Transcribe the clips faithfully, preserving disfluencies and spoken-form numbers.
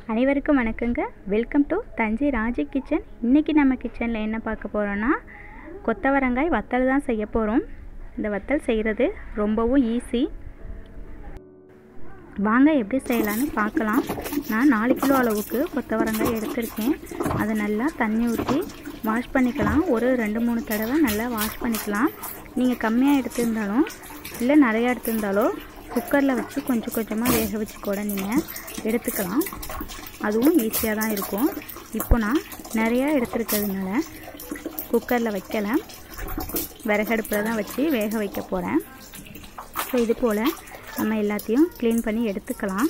அனைவருக்கும் வணக்கங்க. Welcome to Thanjai Raji kitchen. இன்றைக்கி நம்ம கிச்சனில் என்ன பார்க்க போகிறோன்னா கொத்தவரங்காய் வத்தல் தான் செய்ய போகிறோம். இந்த வத்தல் செய்கிறது ரொம்பவும் ஈஸி. வாங்க எப்படி செய்யலான்னு பார்க்கலாம். நான் நாலு கிலோ அளவுக்கு கொத்தவரங்காய் எடுத்திருக்கேன். அதை நல்லா தண்ணி ஊற்றி வாஷ் பண்ணிக்கலாம். ஒரு ரெண்டு மூணு தடவை நல்லா வாஷ் பண்ணிக்கலாம். நீங்கள் கம்மியாக எடுத்திருந்தாலும் இல்லை நிறையா எடுத்திருந்தாலோ குக்கரில் வச்சு கொஞ்சம் கொஞ்சமாக வேக வச்சு கூட நீங்கள் எடுத்துக்கலாம். அதுவும் ஈஸியாக தான் இருக்கும். இப்போ நான் நிறையா எடுத்துருக்கிறதுனால குக்கரில் வைக்கலை, விறகடுப்பில் தான் வச்சு வேக வைக்க போகிறேன். ஸோ இது போல் நம்ம எல்லாத்தையும் க்ளீன் பண்ணி எடுத்துக்கலாம்.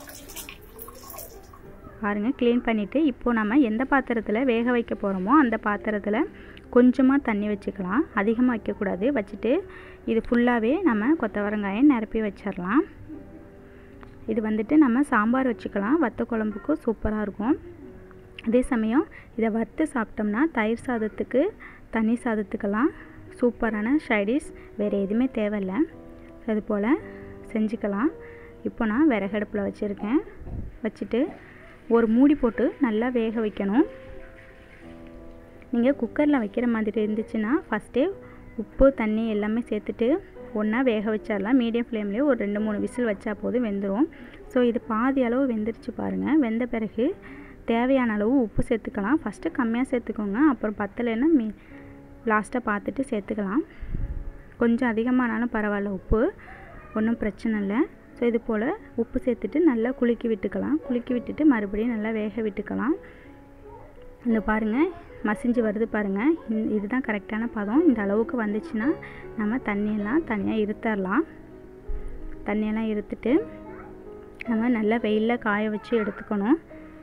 பாருங்கள், க்ளீன் பண்ணிவிட்டு இப்போது நம்ம எந்த பாத்திரத்தில் வேக வைக்க போகிறோமோ அந்த பாத்திரத்தில் கொஞ்சமாக தண்ணி வச்சுக்கலாம். அதிகமாக வைக்கக்கூடாது. வச்சுட்டு இது ஃபுல்லாகவே நம்ம கொத்தவரங்காயை நிரப்பி வச்சிடலாம். இது வந்துட்டு நம்ம சாம்பார் வச்சுக்கலாம். வத்த குழம்புக்கும் சூப்பராக இருக்கும். அதே சமயம் இதை வறுத்து சாப்பிட்டோம்னா தயிர் சாதத்துக்கு, தண்ணி சாதத்துக்கெல்லாம் சூப்பரான சைடிஷ். வேறு எதுவுமே தேவையில்லை. அது போல் செஞ்சுக்கலாம். இப்போ நான் விறகடுப்பில் வச்சுருக்கேன். வச்சுட்டு ஒரு மூடி போட்டு நல்லா வேக வைக்கணும். நீங்கள் குக்கரில் வைக்கிற மாதிரி இருந்துச்சுன்னா ஃபஸ்ட்டே உப்பு தண்ணி எல்லாமே சேர்த்துட்டு ஒன்றா வேக வச்சிடலாம். மீடியம் ஃப்ளேம்லேயே ஒரு ரெண்டு மூணு விசில் வச்சா போதும், வெந்துடும். ஸோ இது பாதி அளவு வெந்துருச்சு பாருங்கள். வெந்த பிறகு தேவையான அளவு உப்பு சேர்த்துக்கலாம். ஃபஸ்ட்டு கம்மியாக சேர்த்துக்கோங்க, அப்புறம் பத்தலைன்னா மீ லாஸ்ட்டாக பார்த்துட்டு சேர்த்துக்கலாம். கொஞ்சம் அதிகமானாலும் பரவாயில்ல, உப்பு ஒன்றும் பிரச்சனை இல்லை. ஸோ இது போல் உப்பு சேர்த்துட்டு நல்லா குலுக்கி விட்டுக்கலாம். குலுக்கி விட்டுட்டு மறுபடியும் நல்லா வேக விட்டுக்கலாம். இந்த பாருங்கள், மசிஞ்சு வருது பாருங்கள். இதுதான் கரெக்டான பதம். இந்த அளவுக்கு வந்துச்சுன்னா நம்ம தண்ணியெல்லாம் தனியாக இருத்தரலாம். தண்ணியெல்லாம் இருத்துட்டு நம்ம நல்லா வெயிலில் காய வச்சு எடுத்துக்கணும்.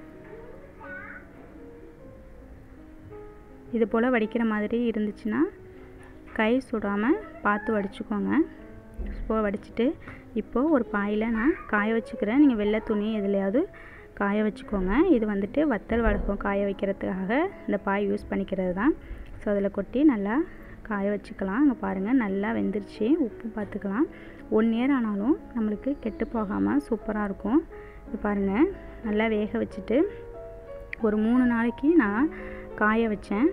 இது போல் வடிக்கிற மாதிரி இருந்துச்சுன்னா கை சுடாமல் பார்த்து வடிச்சுக்கோங்க. இப்போ வடிச்சிட்டு இப்போது ஒரு பாயில் நான் காய வச்சுக்கிறேன். நீங்கள் வெள்ளை துணி எதுலையாவது காய வச்சுக்கோங்க. இது வந்துட்டு வத்தல் வடகம் காய வைக்கிறதுக்காக இந்த பாய் யூஸ் பண்ணிக்கிறது தான். ஸோ அதில் கொட்டி நல்லா காய வச்சுக்கலாம். அங்கே பாருங்கள், நல்லா வெந்துருச்சு. உப்பு பார்த்துக்கலாம். ஒன் இயர் ஆனாலும் நம்மளுக்கு கெட்டு போகாமல் சூப்பராக இருக்கும். இது பாருங்கள், நல்லா வேக வச்சுட்டு ஒரு மூணு நாளைக்கு நான் காய வச்சேன்.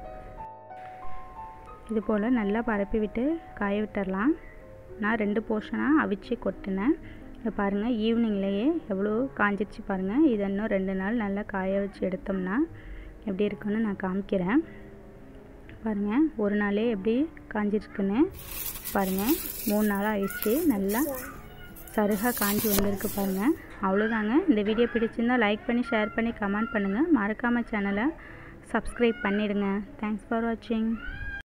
இது போல் நல்லா பரப்பி விட்டு காய விட்டுடலாம். நான் ரெண்டு போர்ஷனாக அவிச்சு கொட்டினேன். இதை பாருங்கள், ஈவினிங்லேயே எவ்வளோ காஞ்சிடுச்சு பாருங்கள். இது இன்னும் ரெண்டு நாள் நல்லா காய வச்சு எடுத்தோம்னா எப்படி இருக்குன்னு நான் காமிக்கிறேன். பாருங்கள், ஒரு நாளே எப்படி காஞ்சிருக்குன்னு பாருங்கள். மூணு நாளாக ஆயிடுச்சு. நல்லா சருகாக காஞ்சி வந்திருக்கு பாருங்கள். அவ்வளோதாங்க. இந்த வீடியோ பிடிச்சிருந்தால் லைக் பண்ணி, ஷேர் பண்ணி, கமெண்ட் பண்ணுங்கள். மறக்காமல் சேனலை சப்ஸ்கிரைப் பண்ணிவிடுங்க. தேங்க்ஸ் ஃபார் வாட்சிங்.